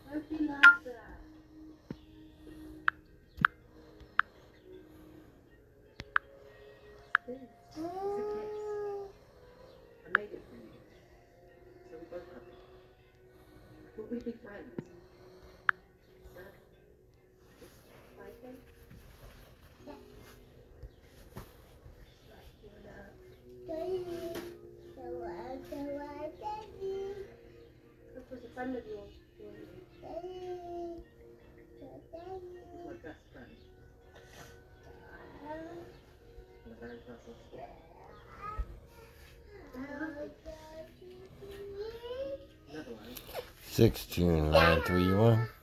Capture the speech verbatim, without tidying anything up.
Hope you like that. This is a kiss. I made it for you. So we both have it. But we'd be friends. So, just like it. This was a friend of yours. He's my best friend. And a very precious. Netherlands. six June nine three one.